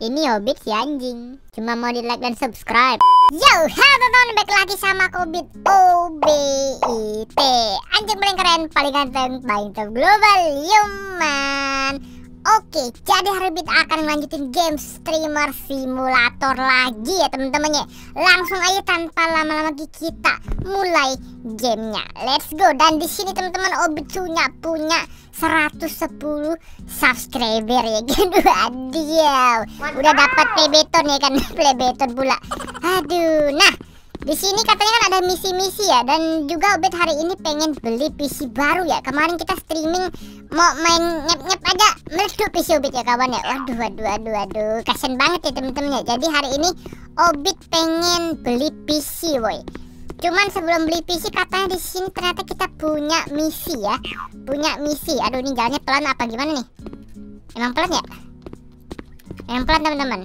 Ini Hobbit si anjing. Cuma mau di like dan subscribe. Yo, halo teman-teman, balik lagi sama Hobbit OBIT. Anjing paling keren, paling ganteng, paling top global, human. Oke, jadi Hobbit akan melanjutin game streamer simulator lagi ya teman-teman ya. Langsung aja tanpa lama-lama kita mulai gamenya. Let's go. Dan di sini teman-teman Hobbit punya 110 subscriber ya. Aduh, udah dapat playbeton ya kan, playbeton pula. Aduh, nah di sini katanya kan ada misi-misi ya, dan juga Hobbit hari ini pengen beli PC baru ya. Kemarin kita streaming mau main nyep-nyep aja meledak PC Hobbit ya kawan ya. Waduh, kasian banget ya temen-temen ya. Jadi hari ini Hobbit pengen beli PC woy. Cuman sebelum beli PC katanya di sini ternyata kita punya misi ya. Punya misi. Aduh, ini jalannya pelan apa gimana nih? Emang pelan ya? Emang pelan teman-teman.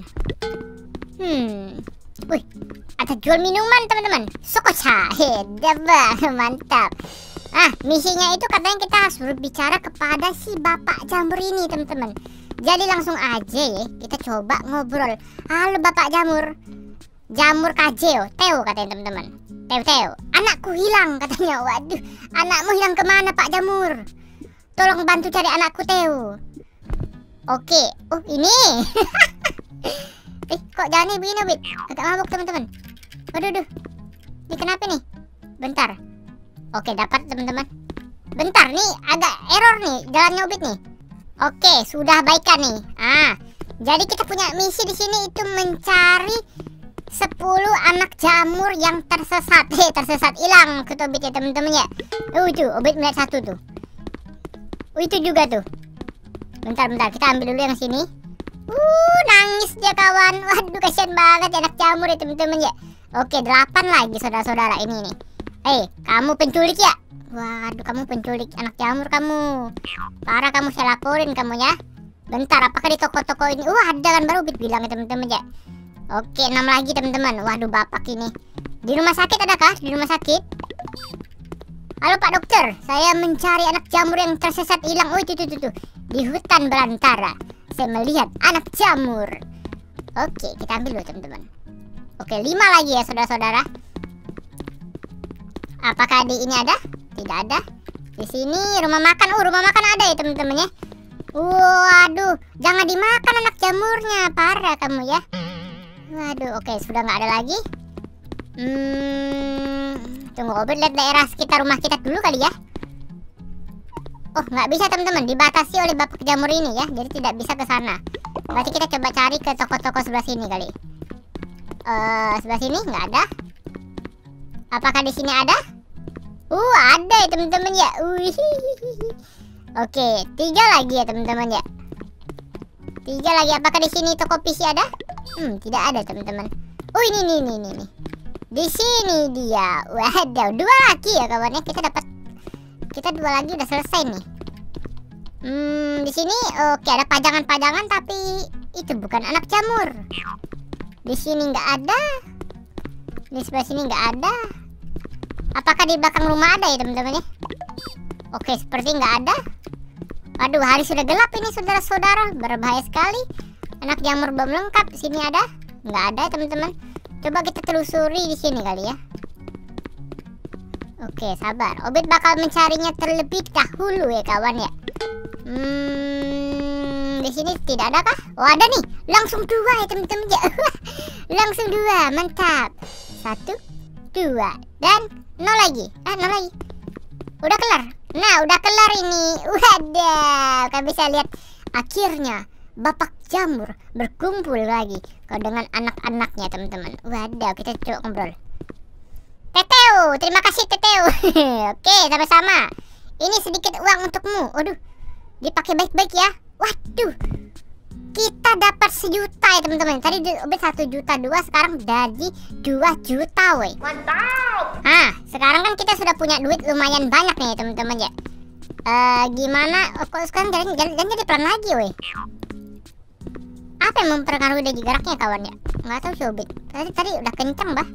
Wih, ada jual minuman teman-teman. Sokocha, mantap. Misinya itu katanya kita harus berbicara kepada si Bapak Jamur ini teman-teman. Jadi langsung aja ya, kita coba ngobrol. Halo Bapak Jamur. Jamur Kajeo, Teo katanya teman-teman. Teo, anakku hilang katanya. Waduh, anakmu hilang kemana Pak Jamur? Tolong bantu cari anakku Teo. Oke, ini. Kok jalannya begini Hobbit? Agak mabuk teman-teman. Waduh, ini kenapa nih? Bentar. Oke, dapat teman-teman. Bentar nih, agak error nih jalannya Hobbit nih. Oke, sudah baikan nih. Jadi kita punya misi di sini itu mencari 10 anak jamur yang tersesat. Tersesat hilang ke Hobbit ya teman-teman ya. Tuh, Hobbit melihat satu tuh. Itu juga tuh. Bentar, kita ambil dulu yang sini. Nangis dia kawan. Waduh, kasihan banget anak jamur ya teman-teman ya. Oke, 8 lagi saudara-saudara ini nih. Kamu penculik ya? Waduh, kamu penculik anak jamur kamu. Parah kamu, saya laporin kamu ya. Bentar, apakah di toko-toko ini? Ada kan baru Hobbit bilang ya teman-teman ya. Oke, 6 lagi teman-teman. Waduh, bapak ini. Di rumah sakit adakah? Di rumah sakit? Halo Pak Dokter, saya mencari anak jamur yang tersesat hilang. Tuh. Di hutan belantara. Saya melihat anak jamur. Oke, kita ambil dulu teman-teman. Oke, 5 lagi ya saudara-saudara. Apakah di ini ada? Tidak ada. Di sini rumah makan. Rumah makan ada ya teman-teman ya. Waduh, jangan dimakan anak jamurnya. Parah kamu ya. Waduh, oke, sudah nggak ada lagi. Tunggu, Hobbit lihat daerah sekitar rumah kita dulu kali ya. Nggak bisa teman-teman, dibatasi oleh Bapak Jamur ini ya. Jadi tidak bisa ke sana. Berarti kita coba cari ke toko-toko sebelah sini kali. Sebelah sini nggak ada. Apakah di sini ada? Ada ya teman-teman ya. Oke, 3 lagi ya teman-teman ya. 3 lagi. Apakah di sini toko PC ada? Tidak ada teman-teman. Ini. Di sini dia. Waduh, 2 lagi ya kawannya. Kita 2 lagi udah selesai nih. Di sini oke, ada pajangan-pajangan tapi itu bukan anak jamur. Di sini nggak ada. Di sebelah sini nggak ada. Apakah di belakang rumah ada ya teman-teman ya? Oke, seperti nggak ada. Waduh, hari sudah gelap ini saudara-saudara. Berbahaya sekali. Anak jamur belum lengkap. Sini ada? Nggak ada teman-teman. Coba kita telusuri di sini kali ya. Oke, sabar. Hobbit bakal mencarinya terlebih dahulu ya kawan ya. Di sini tidak ada kah? Ada nih. Langsung 2 ya teman-teman ya. Langsung 2, mantap. 1, 2 dan 0 lagi. 0 lagi. Udah kelar. Nah, udah kelar ini. Waduh, kalian bisa lihat akhirnya Bapak Jamur berkumpul lagi dengan anak-anaknya teman-teman. Waduh, kita coba ngobrol. Teteo, terima kasih Teteo. Oke, sama-sama. Ini sedikit uang untukmu. Waduh, dipakai baik-baik ya. Waduh, kita dapat 1 juta ya teman-teman. Tadi udah 1,2 juta, sekarang jadi 2 juta woi. Mantap. Sekarang kan kita sudah punya duit lumayan banyak nih teman-teman ya. Gimana? Kok sekarang jalan jadi pelan lagi woi. Apa yang mempengaruhi dari geraknya kawan ya? Nggak tahu sih Hobbit. Tadi udah kencang bah.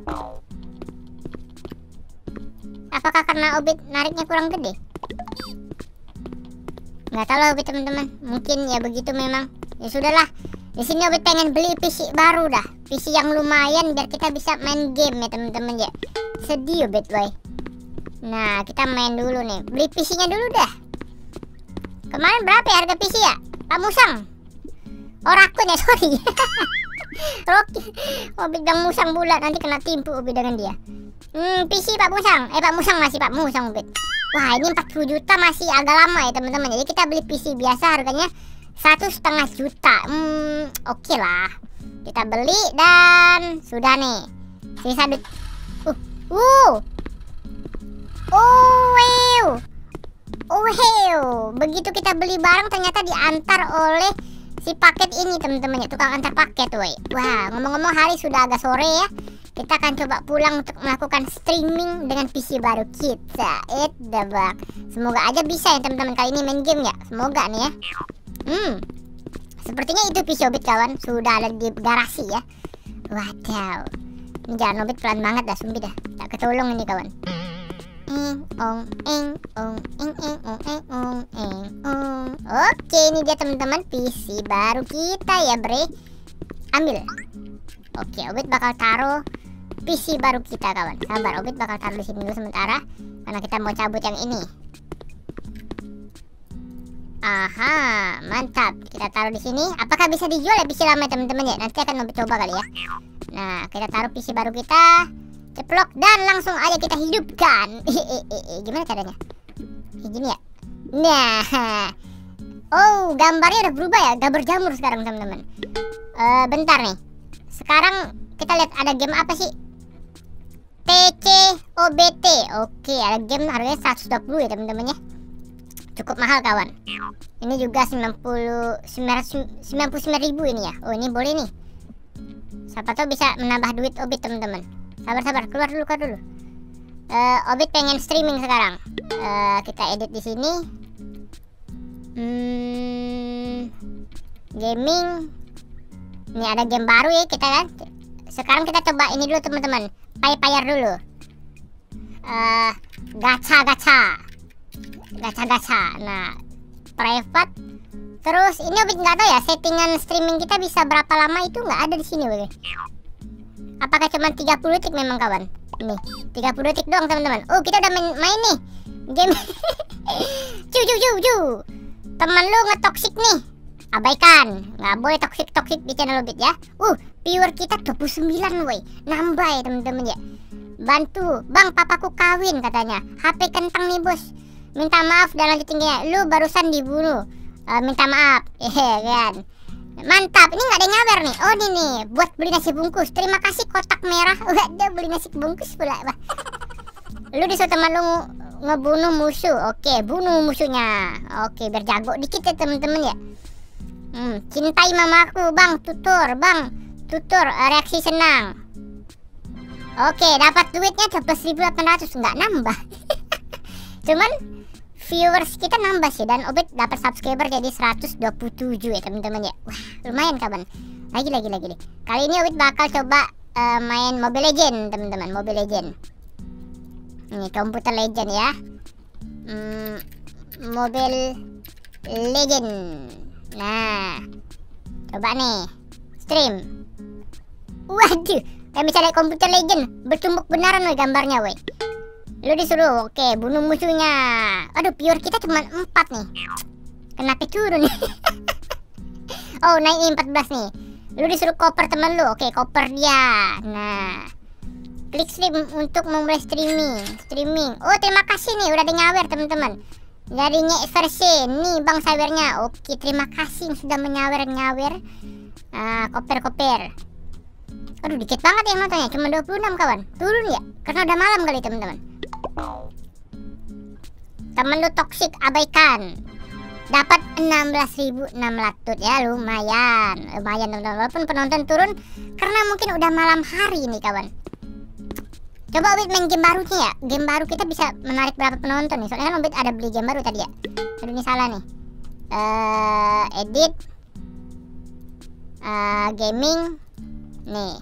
Apakah karena Hobbit nariknya kurang gede? Nggak tahu lah Hobbit teman-teman. Mungkin ya begitu memang. Ya sudahlah. Di sini Obit pengen beli PC baru dah, PC yang lumayan biar kita bisa main game ya teman-teman ya. Sedih Obit boy. Nah kita main dulu nih, beli PC-nya dulu dah. Kemarin berapa ya harga PC ya Pak Musang? Oh Rakun ya, sorry. Rocky, Obit bilang Musang bulat, nanti kena tipu Obit dengan dia. PC Pak Musang, Pak Musang masih Pak Musang Obit. Wah ini 40 juta masih agak lama ya teman-teman. Jadi kita beli PC biasa harganya 1,5 juta. Oke lah. Kita beli dan sudah nih. Sisa duit. Begitu kita beli barang ternyata diantar oleh si paket ini teman-teman ya, tukang antar paket woi. Wah, ngomong-ngomong hari sudah agak sore ya. Kita akan coba pulang untuk melakukan streaming dengan PC baru kita. Semoga aja bisa ya teman-teman kali ini main game ya. Semoga nih ya. Sepertinya itu PC Obit kawan, sudah ada di garasi ya. Wadaw. Ini jalan Obit pelan banget dah, sumpah dah. Tak ketolong ini kawan. Oke, ini dia teman-teman PC baru kita ya bre. Ambil. Oke, Obit bakal taruh PC baru kita kawan. Sabar, Obit bakal taruh di sini dulu sementara karena kita mau cabut yang ini. Aha, mantap. Kita taruh di sini. Apakah bisa dijual ya PC lama teman-teman ya? Nanti akan Obit coba kali ya. Nah, kita taruh PC baru kita. Ceplok dan langsung aja kita hidupkan. Gimana caranya? Gini ya. Nah. Oh, gambarnya udah berubah ya. Gambar jamur sekarang teman-teman. Bentar nih. Sekarang kita lihat ada game apa sih? TCOBT. Oke, ada game harganya 120 ya teman-teman ya. Cukup mahal kawan. Ini juga 99.000 ini ya. Oh, ini boleh nih. Siapa tahu bisa menambah duit Obit teman-teman. Sabar, keluar dulu. Obit pengen streaming sekarang. Kita edit di sini. Gaming. Ini ada game baru ya kita kan. Sekarang kita coba ini dulu teman-teman. Payar dulu. Gacha. Nah, private. Terus ini Obit nggak tahu ya settingan streaming kita bisa berapa lama, itu nggak ada di sini weh. Apakah cuma 30 detik memang kawan? Nih, 30 detik doang teman-teman. Oh, kita udah main nih game. Cu. Teman lu ngetoksik nih. Abaikan. Nggak boleh toksik di channel Obit ya. Viewer kita 29 woi. Nambah ya teman-teman ya. Bantu, Bang, papaku kawin katanya. HP kentang nih, Bos. Minta maaf dan lanjut tingginya. Lu barusan dibunuh. Minta maaf. Kan. Mantap, ini nggak ada nyawer nih. Oh ini nih, buat beli nasi bungkus. Terima kasih kotak merah. Udah beli nasi bungkus pula. Lu disuruh teman lu ngebunuh musuh. Oke, bunuh musuhnya. Oke, biar jago dikit ya temen-temen ya. Cintai mamaku, Bang. Tutur, reaksi senang. Oke, dapat duitnya 11.800, nggak nambah. Cuman viewers kita nambah sih, dan Obit dapat subscriber jadi 127 ya teman-teman ya. Wah, lumayan kawan. Lagi. Kali ini Obit bakal coba main Mobile Legend teman-teman, Mobile Legend. Ini komputer legend ya. Mobile Legend. Nah, coba nih stream. Waduh, kayak bisa lihat komputer legend bertumbuk beneran weh gambarnya weh. Lu disuruh, oke, bunuh musuhnya. Aduh, viewer kita cuma 4 nih. Kenapa turun nih? Oh, naik 14 nih. Lu disuruh koper temen lu. Oke, koper dia. Nah, klik stream untuk memulai streaming. Oh, terima kasih nih udah ada nyawer teman-teman. Dari versi nih Bang sawernya. Oke, terima kasih sudah menyawer. Nah, koper. Aduh, dikit banget yang nontonnya, cuma 26 kawan. Turun ya, karena udah malam kali teman-teman. Temen lu toksik, abaikan. Dapat 16.600 ya, lumayan teman-teman. Walaupun penonton turun karena mungkin udah malam hari nih kawan. Coba Obit main game barunya ya. Game baru kita bisa menarik berapa penonton nih. Soalnya kan Obit ada beli game baru tadi ya. Aduh, ini salah nih. Edit gaming. Nih.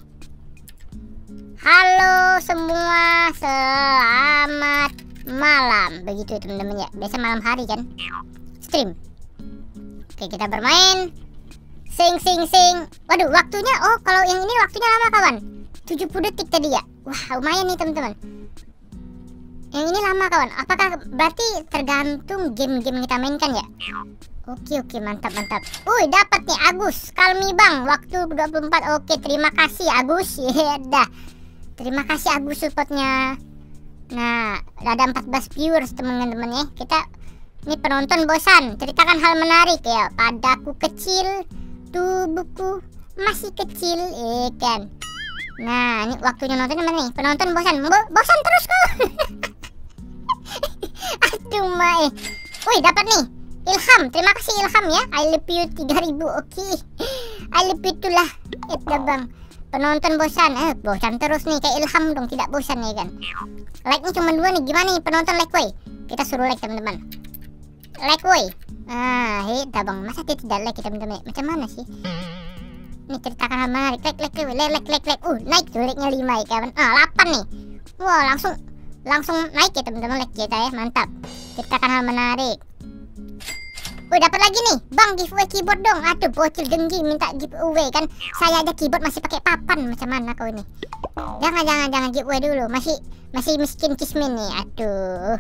Halo semua, selamat malam. Begitu teman-teman ya. Biasa malam hari kan stream. Oke, kita bermain Sing. Waduh, waktunya, oh kalau yang ini waktunya lama kawan, 70 detik tadi ya. Wah lumayan nih teman-teman. Yang ini lama kawan. Apakah berarti tergantung game-game kita mainkan ya? Oke, mantap. Dapat nih Agus, Kalmi Bang, waktu 24. Oke, terima kasih Agus. Ya dah. Terima kasih Agus supportnya. Nah, ada 14 viewers teman-teman ya. Kita ini penonton bosan, ceritakan hal menarik ya. Padaku kecil, tubuhku masih kecil, kan. Nah, ini waktunya nonton teman nih. Penonton bosan, bosan terus kok. Aduh, Mae. Wih, dapat nih. Ilham, terima kasih Ilham ya. I love you 3000. Oke. I love you itulah. Bang. Penonton bosan. Bosan terus nih kayak Ilham dong, tidak bosan ya kan. Like-nya cuma 2 nih. Gimana nih penonton like woi? Kita suruh like teman-teman. Like woi. Bang. Masa dia tidak like teman-teman? Macam mana sih? Ini ceritakan hal menarik. Like. Naik tuh like-nya 5 ya kawan. 8 nih. Wah, langsung naik ya teman-teman like kita ya. Mantap. Ceritakan hal menarik. Dapat lagi nih, Bang, giveaway keyboard dong. Aduh, bocil dengki minta giveaway kan. Saya ada keyboard masih pakai papan. Macam mana kau ini? Jangan giveaway dulu. Masih miskin kismin nih. Aduh.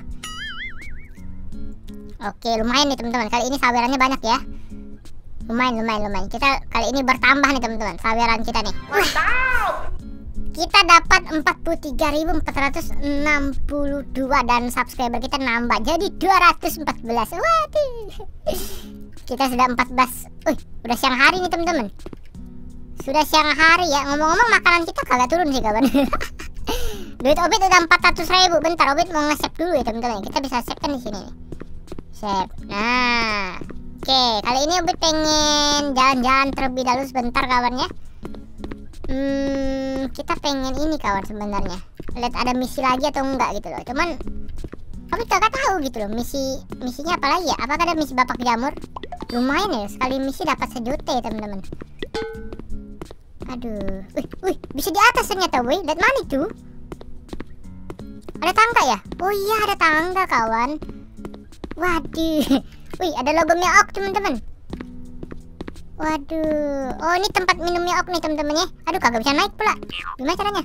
Oke, lumayan nih teman-teman. Kali ini sawerannya banyak ya. Lumayan. Kita kali ini bertambah nih teman-teman. Saweran kita nih. Kita dapat 43.462 dan subscriber kita nambah jadi 214. Waduh. Kita sudah 14. Udah siang hari nih teman-teman. Sudah siang hari ya. Ngomong-ngomong makanan kita kagak turun sih kawan. Duit Obit udah 400.000. Bentar Obit mau nge-save dulu ya teman-teman. Kita bisa save kan di sini nih. Save. Nah. Oke, kali ini Obit pengen jalan-jalan terlebih dahulu sebentar kawan ya. Kita pengen ini kawan sebenarnya. Lihat ada misi lagi atau enggak gitu loh. Cuman Obit kagak tahu gitu loh misinya apa lagi ya. Apakah ada misi bapak jamur? Lumayan ya, sekali misi dapat 1 juta ya teman-teman. Aduh. Wih, bisa di atas ternyata wih. Lihat mana itu? Ada tangga ya? Oh iya ada tangga kawan. Waduh. Wih, ada logo Meok teman-teman. Waduh. Oh, ini tempat minum Meok nih teman-teman ya. Aduh, kagak bisa naik pula. Gimana caranya?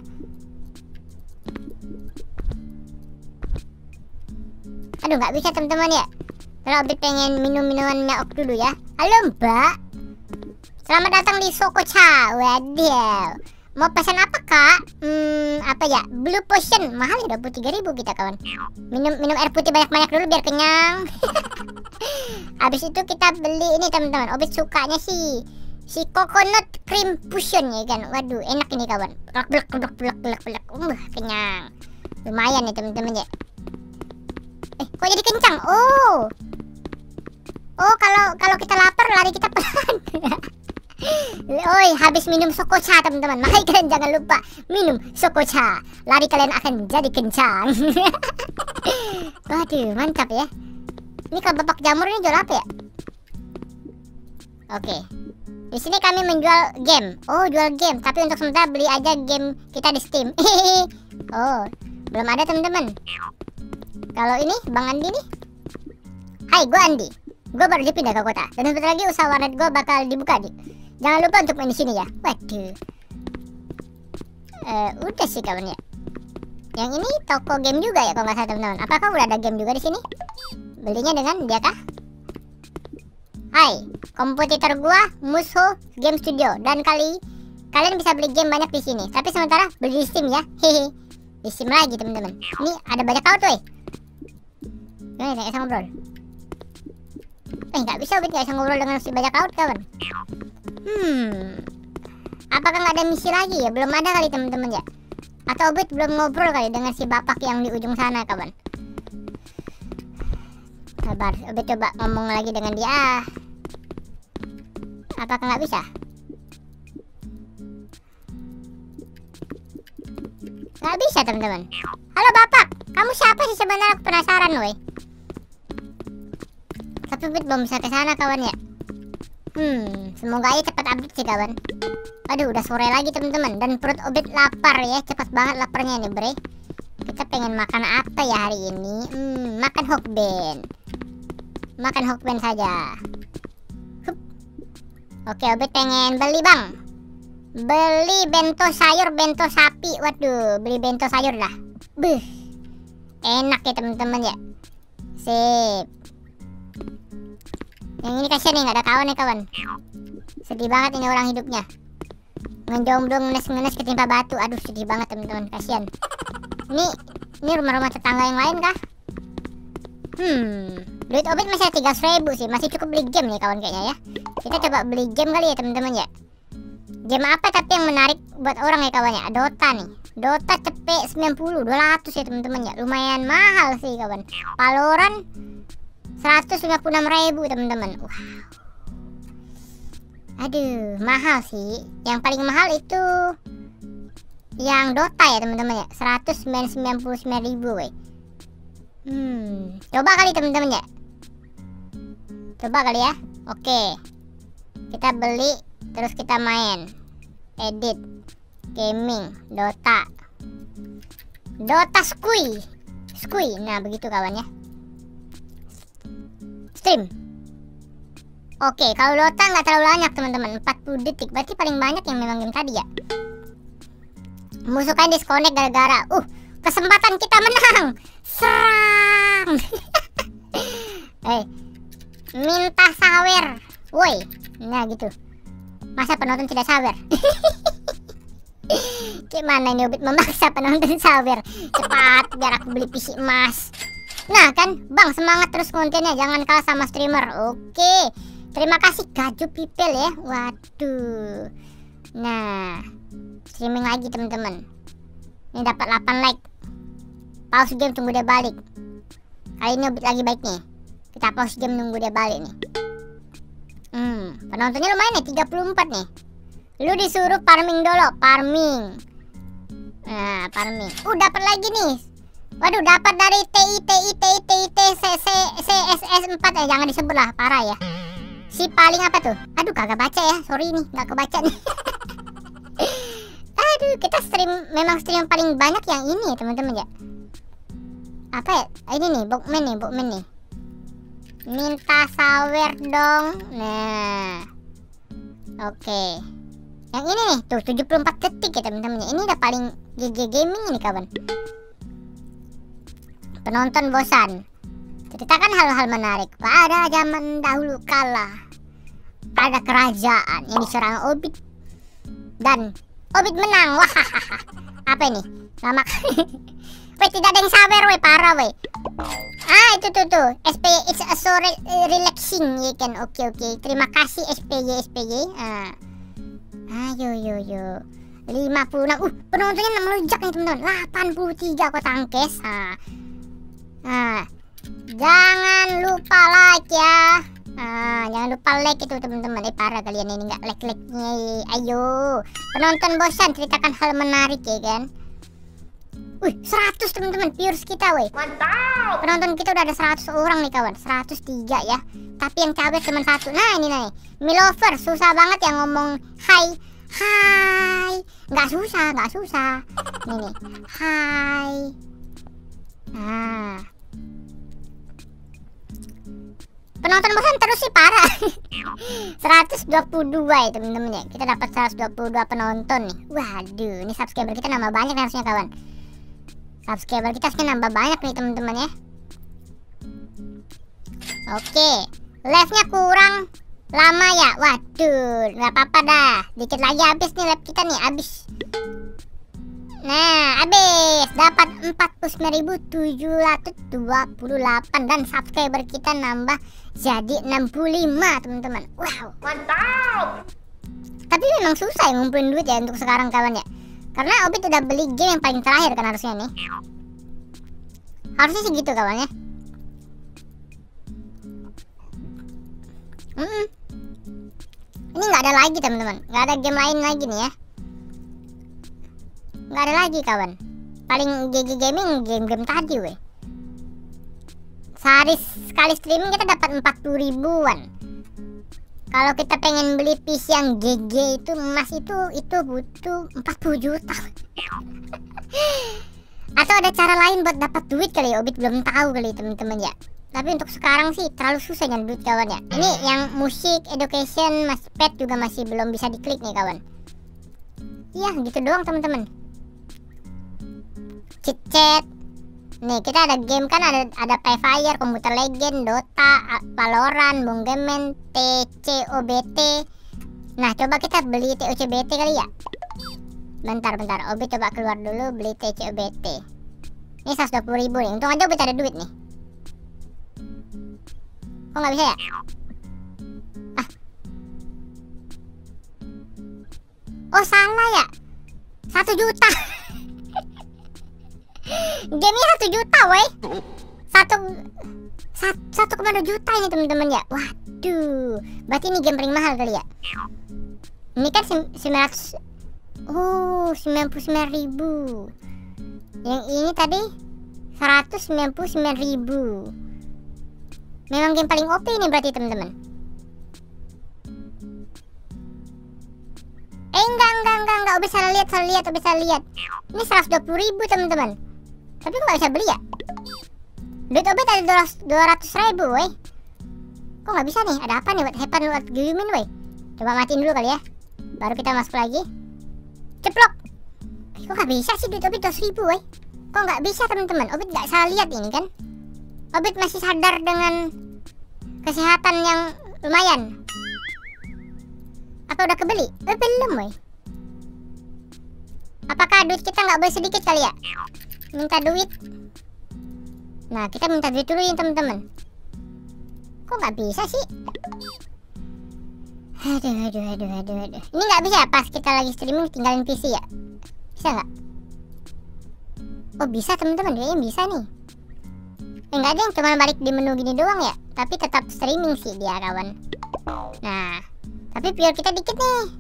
Aduh, nggak bisa teman-teman ya. Kalau Obit pengen minum minuman Meok dulu ya. Halo Mbak. Selamat datang di Sokocha. Waduh. Mau pesan apa kak? Apa ya? Blue Potion. Mahal ya, 23.000 kita kawan. Minum air putih banyak-banyak dulu biar kenyang. Habis itu kita beli ini teman-teman. Obit sukanya si coconut cream fusion ya kan. Waduh, enak ini kawan. Blek. Kenyang. Lumayan nih teman-teman ya. Kok jadi kencang? Oh, kalau kita lapar lari kita pelan. Habis minum Sokocha teman-teman. Makanya kalian jangan lupa minum Sokocha. Lari kalian akan jadi kencang. Waduh, mantap ya. Ini kalau bapak jamur ini jual apa ya? Oke. Di sini kami menjual game. Oh, jual game. Tapi untuk sementara beli aja game kita di Steam. Oh, belum ada teman-teman. Kalau ini Bang Andi nih. Hai, gue Andi. Gue baru dipindah ke kota. Dan sebentar lagi usaha warnet gue bakal dibuka nih. Jangan lupa untuk main di sini ya. Waduh. Udah sih kawan ya. Yang ini toko game juga ya kalau nggak salah teman-teman. Apakah udah ada game juga di sini? Belinya dengan dia kah? Hai, kompetitor gua Musho Game Studio dan kalian bisa beli game banyak di sini. Tapi sementara beli di Steam ya. Hehe. Di Steam lagi teman-teman. Ini ada banyak laut tuh. Gimana nggak bisa ngobrol? Nggak bisa Obit, nggak bisa ngobrol dengan si bajak laut kawan. Apakah nggak ada misi lagi ya? Belum ada kali teman-teman ya. Atau Obit belum ngobrol kali dengan si bapak yang di ujung sana kawan. Sabar, Obit coba ngomong lagi dengan dia. Apakah nggak bisa? Nggak bisa teman-teman. Halo bapak, kamu siapa sih sebenarnya? Aku penasaran woi. Tapi Obit belum bisa ke sana kawan ya. Semoga aja cepat update sih kawan. Aduh, udah sore lagi teman-teman dan perut Obit lapar ya. Cepat banget laparnya nih bre. Kita pengen makan apa ya hari ini? Makan hokben. Makan hokben saja. Oke, Obit pengen beli bang. Beli bento sayur, bento sapi. Waduh, beli bento sayur dah. Beuh, enak ya teman-teman ya. Sip. Yang ini kasihan nih, nggak ada kawan ya kawan. Sedih banget ini orang hidupnya. Ngejomblo ngenes-ngenes ketimpa batu. Aduh, sedih banget teman-teman, kasihan. Ini rumah-rumah tetangga yang lain kah? Duit Obit masih 300.000 sih, masih cukup beli game nih kawan kayaknya ya. Kita coba beli game kali ya teman-teman ya. Game apa tapi yang menarik buat orang ya kawan ya? Dota nih. Dota cepet 90, 200 ya teman-teman ya. Lumayan mahal sih kawan. Valorant 156.000 teman-teman. Wow. Aduh, mahal sih. Yang paling mahal itu yang Dota ya teman-teman ya. 199.000 weh. Coba kali teman-teman ya. Coba kali ya. Oke. Kita beli terus kita main. Edit gaming Dota. Dota Skui. Nah, begitu kawan ya. Stream. Oke, kalau Dota nggak terlalu banyak teman-teman, 40 detik. Berarti paling banyak yang memang game tadi ya. Musuh kan disconnect gara-gara kesempatan kita menang. Serang. Minta sawer. Woi. Nah gitu. Masa penonton tidak sawer? Gimana ini Obit memaksa penonton sawer? Cepat biar aku beli PC emas. Nah kan, bang semangat terus kontennya, jangan kalah sama streamer. Oke. Terima kasih Gaju People ya. Waduh. Nah, streaming lagi teman-teman. Ini dapat 8 like. Pause game tunggu dia balik. Kali ini Obit lagi baik nih. Kita pause game nunggu dia balik nih. Penontonnya lumayan nih, 34 nih. Lu disuruh farming dulu, farming. Nah, farming. Dapat lagi nih. Waduh, dapat dari CSS 4 ya, jangan disebut lah, parah ya. Si paling apa tuh? Aduh, kagak baca ya. Sorry nih, nggak kebaca nih. Aduh, kita memang stream paling banyak yang ini ya, teman-teman ya. Apa ya? Ini nih, Bokman nih. Minta sawer dong. Nah. Oke. Yang ini nih, tuh 74 detik ya teman-teman. Ini udah paling GG gaming ini kawan. Penonton bosan. Ceritakan hal-hal menarik. Pada zaman dahulu kala ada kerajaan yang diserang Obit dan Obit menang. Wah, apa ini? Lama. Weh, tidak ada yang sawer weh, parah weh. Itu tuh SPY it's a so relaxing ya kan. Oke. Terima kasih SPY. Ayo 56. Penontonnya melonjak nih teman-teman. 83 kok tangkes. Jangan lupa like ya. Jangan lupa like itu teman-teman. Parah kalian ini nggak like-nya. Ayo. Penonton bosan, ceritakan hal menarik ya kan. 100 teman-teman viewers kita weh. Mantap. Penonton kita udah ada 100 orang nih kawan. 103 ya. Tapi yang cabai cuma 1. Nah, ini nih. Milover susah banget yang ngomong hai. Nggak susah. Ini nih. Hai. Penonton bosan terus sih, parah. 122 ya teman-teman ya. Kita dapat 122 penonton nih. Waduh, ini subscriber kita nambah banyak harusnya kawan. Subscriber kita harusnya nambah banyak nih teman-teman ya. Oke, live-nya kurang lama ya. Waduh, nggak apa-apa dah. Dikit lagi habis nih live kita nih, habis. Nah, habis. Dapat 49.728 dan subscriber kita nambah jadi 65 teman-teman. Wow, mantap. Tapi memang susah ya ngumpulin duit ya untuk sekarang kawan ya. Karena Obit udah beli game yang paling terakhir kan harusnya nih. Harusnya sih gitu kawan ya. Ini nggak ada lagi teman-teman. Nggak ada game lain lagi nih ya. Nggak ada lagi kawan. Paling GG gaming game-game tadi weh. Sehari sekali streaming kita dapat 40 ribuan. Kalau kita pengen beli PC yang GG itu emas itu butuh 40 juta. Atau ada cara lain buat dapat duit kali ya, Obit belum tahu kali teman-teman ya. Tapi untuk sekarang sih terlalu susah nyari duit kawan ya. Ini yang musik, education, mas pet juga masih belum bisa diklik nih kawan. Iya gitu doang teman-teman. Chit-chat. Nih kita ada game kan, ada Free Fire, Computer Legend, Dota, Valorant, Bonggemen, TCOBT. Nah coba kita beli TCOBT kali ya. Bentar, Obi coba keluar dulu beli TCOBT. Ini 120.000 nih, untung aja Obi ada duit nih. Kok nggak bisa ya? Oh salah ya, 1 juta. Gamenya 1 juta, woi. 1,2 juta ini teman-teman ya. Waduh, berarti ini game paling mahal kali ya. Ini kan 900. Oh, 99.000. Yang ini tadi 199.000. Memang game paling OP ini berarti teman-teman. Enggak, bisa lihat. Ini 120.000 teman-teman. Tapi kok nggak bisa beli ya? Duit Obet ada 200.000 woi. Kok nggak bisa nih? Ada apa nih? What happened? What gaming woi? Coba matiin dulu kali ya. Baru kita masuk lagi. Ceplok. Kok nggak bisa sih duit Obet 200.000 woi? Kok nggak bisa teman-teman? Obet nggak salah lihat ini kan? Obet masih sadar dengan kesehatan yang lumayan. Apa udah kebeli? Belum woi. Apakah duit kita nggak boleh sedikit kali ya? Minta duit. Nah kita minta duit dulu ya teman-teman. Kok nggak bisa sih? Aduh. Ini nggak bisa ya pas kita lagi streaming tinggalin PC ya? Bisa nggak? Oh bisa teman-teman, kayaknya bisa nih. Enggak ada yang cuma balik di menu gini doang ya. Tapi tetap streaming sih dia kawan. Nah tapi viewer kita dikit nih.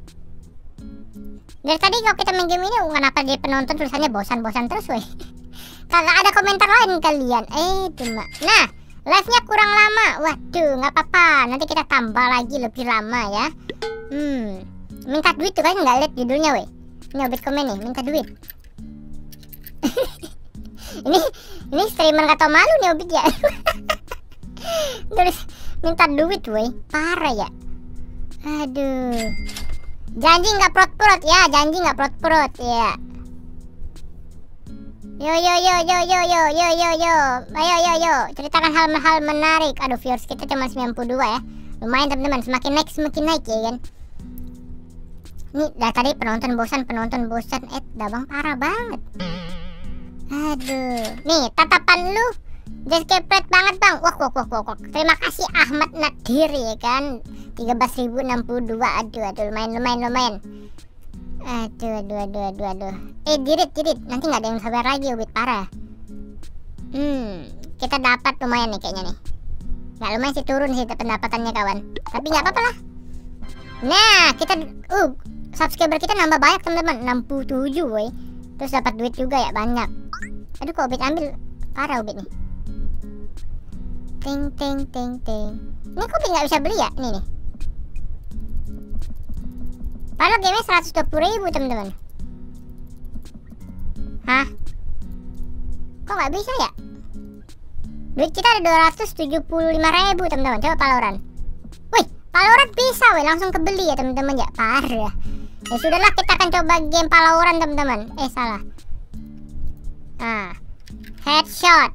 Dari tadi kalau kita main game ini kenapa dia penonton tulisannya bosan-bosan terus weh. Kagak ada komentar lain kalian. Cuma. Nah, live-nya kurang lama. Waduh, nggak apa-apa. Nanti kita tambah lagi lebih lama ya. Minta duit tuh kan nggak lihat judulnya weh. Ini Obet komen nih, minta duit. ini streamer kata malu nih Obet ya. Terus minta duit weh. Parah ya. Aduh. Janji nggak prot-prot ya, ya. Yo. Ayo. Ceritakan hal-hal menarik. Aduh, viewers kita cuma 92 ya. Lumayan teman-teman, semakin naik ya kan. Ini dari tadi penonton bosan. Dabang parah banget. Aduh. Nih, tatapan lu just kepret banget bang. Wah. Terima kasih Ahmad Nadir ya kan. 13.062. Aduh, lumayan. Aduh. Dirit. Nanti nggak ada yang sabar lagi, Obet parah. Kita dapat lumayan nih kayaknya nih. Nggak lumayan sih, turun sih pendapatannya kawan. Tapi nggak apa-apa lah. Nah, kita subscriber kita nambah banyak teman-teman, 67 woy. Terus dapat duit juga ya banyak. Aduh, kok Obet ambil parah Obet nih. Ting. Ini kok nggak bisa beli ya? Ini nih. Padahal game 120.000 teman-teman. Hah? Kok nggak bisa ya? Duit kita ada 275.000 teman-teman. Coba Valorant. Wih, Valorant bisa weh, langsung kebeli ya teman-teman ya. Parah. Ya sudahlah, kita akan coba game Valorant teman-teman. Salah. Headshot.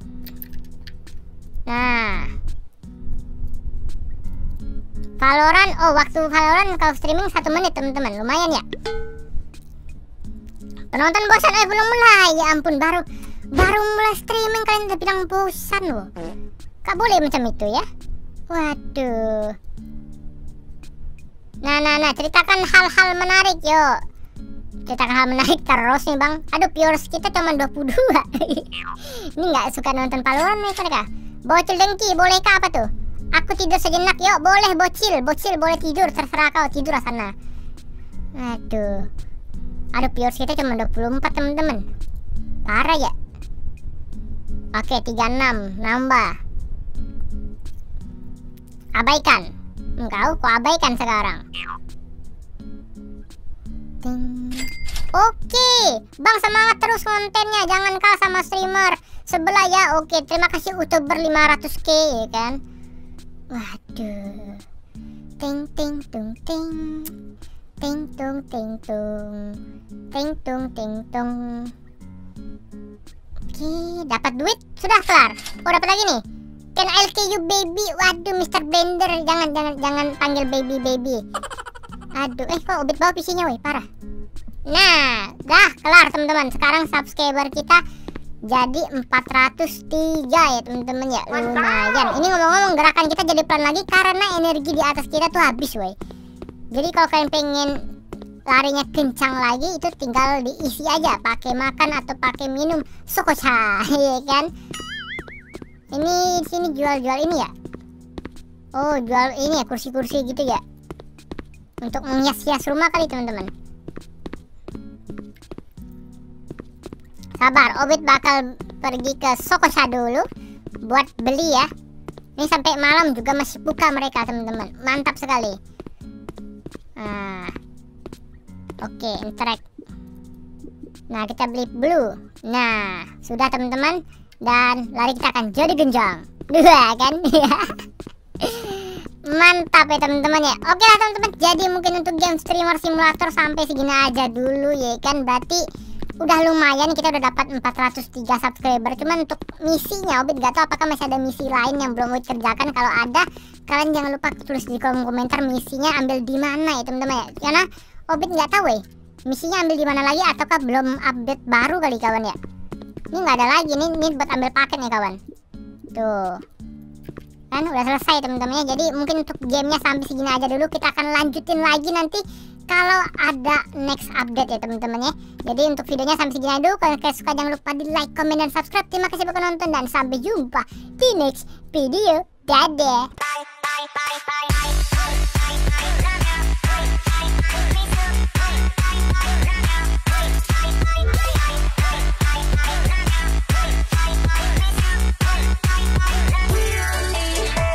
Nah, Valorant, waktu Valorant kalau streaming 1 menit teman-teman, lumayan ya. Penonton bosan, belum mulai, ya ampun, baru mulai streaming kalian udah bilang bosan loh. Gak boleh macam itu ya. Waduh. Nah, ceritakan hal-hal menarik yuk. Ceritakan hal menarik terus nih bang. Aduh, viewers kita cuma 22. Ini nggak suka nonton Valorant nih mereka. Bocil dengki, bolehkah apa tuh? Aku tidur sejenak, yuk boleh bocil boleh tidur, terserah kau tidur sana. Aduh, viewers kita cuma 24 teman-teman. Parah ya. Oke, 36 nambah. Abaikan. Engkau kok abaikan sekarang. Oke, bang semangat terus kontennya, jangan kalah sama streamer sebelah ya. Oke, terima kasih YouTuber 500k ya kan. Waduh. Ting ting tung ting. Ting tung ting tung. Ting tung ting tung. Oke, dapat duit, sudah kelar. Oh, dapat lagi nih. Can I kill you baby? Waduh, Mr. Blender, jangan panggil baby. Aduh, kok Obit bawa PC-nya, woi, parah. Nah, dah kelar teman-teman. Sekarang subscriber kita jadi 403 ya teman-teman ya. Lumayan. Ini ngomong-ngomong gerakan kita jadi pelan lagi karena energi di atas kita tuh habis, woi. Jadi kalau kalian pengen larinya kencang lagi, itu tinggal diisi aja pakai makan atau pakai minum Sokocha, ya kan? Ini sini jual-jual ini ya. Oh, jual ini ya, kursi-kursi gitu ya. Untuk menghias-hias rumah kali teman-teman. Sabar, Obit bakal pergi ke Sokocha dulu buat beli ya. Ini sampai malam juga masih buka mereka teman-teman. Mantap sekali. Nah, oke, interact. Nah, kita beli blue. Nah, sudah teman-teman. Dan lari kita akan jadi genjang. Dua kan. Mantap ya teman-teman ya. Oke lah teman-teman. Jadi mungkin untuk game streamer simulator sampai segini aja dulu ya kan. Berarti udah lumayan, kita udah dapat 403 subscriber. Cuman untuk misinya Obit gak tahu apakah masih ada misi lain yang belum Obit kerjakan. Kalau ada, kalian jangan lupa tulis di kolom komentar misinya ambil di mana ya teman-teman ya. Karena Obit nggak tahu misinya ambil di mana lagi, ataukah belum update baru kali kawan ya. Ini nggak ada lagi nih, ini buat ambil paket nih kawan. Tuh kan udah selesai teman-teman ya. Jadi mungkin untuk gamenya sampai segini aja dulu. Kita akan lanjutin lagi nanti kalau ada next update ya teman-teman ya. Jadi untuk videonya sampai segini dulu. Kalau kalian suka jangan lupa di like, comment, dan subscribe. Terima kasih buat nonton dan sampai jumpa di next video. Dadah.